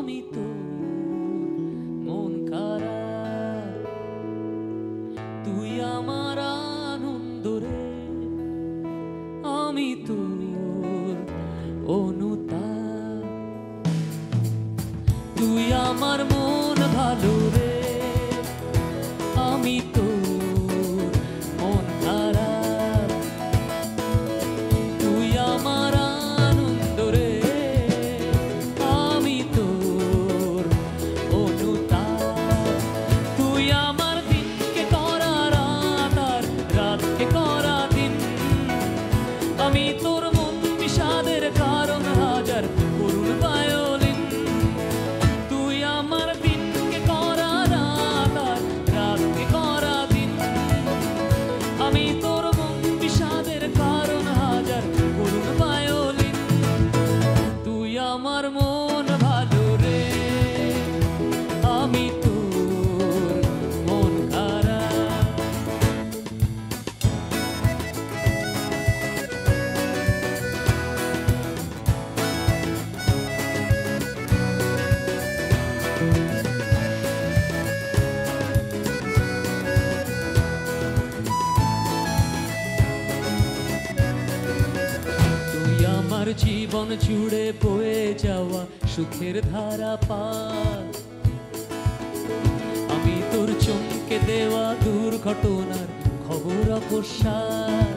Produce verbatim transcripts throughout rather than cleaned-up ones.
আমি তো মন খারাপ, তুই আমার আনন্দ রে, আমি তোর অনুতাপ, তুই আমার মন ভালো রে, আমি তোর মন খারাপ, তুই আমার আনন্দ রে, আমি তোর অনুতাপ, তুই আমার দিনকে করা রাত আর রাতকে করা দিন, আমি তোর মন বিষাদের কারণ হাজার করুণ ভায়োলিন, তুই আমার দিনকে করা রাত আর রাতকে করা দিন, আমি তোর মন বিষাদের কারণ হাজার করুণ ভায়োলিন, তুই আমার মন ভালো রে, আমি তোর মন খারাপ। তুই আমার জীবন জুড়ে বয়ে যাওয়া সুখের ধারা পার, আমি তোর চমকে দেওয়া দুর্ঘটনার খবর অকস্মাৎ,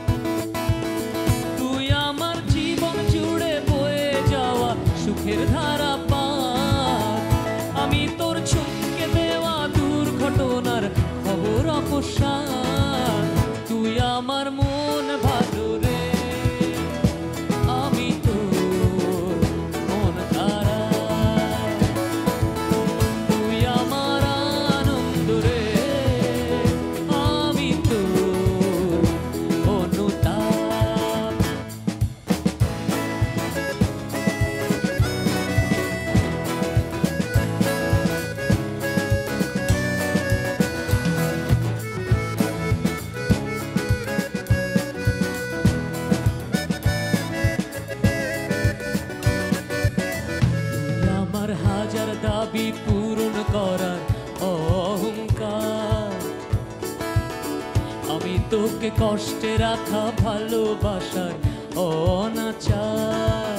তুই আমার জীবন জুড়ে বয়ে যাওয়া সুখের ধারা পার, আমি তোর চমকে দেওয়া দুর্ঘটনার খবর অকস্মাৎ, তুই আমার মন ভালো রে, আমি তোর মন খারাপ, তুই আমার আনন্দ রে, আমি তোর অনুতাপ। আমার হাজার দাবি পূরণ করার অহংকার, আমি তোকে কষ্টে রাখা ভালোবাসার অনাচার,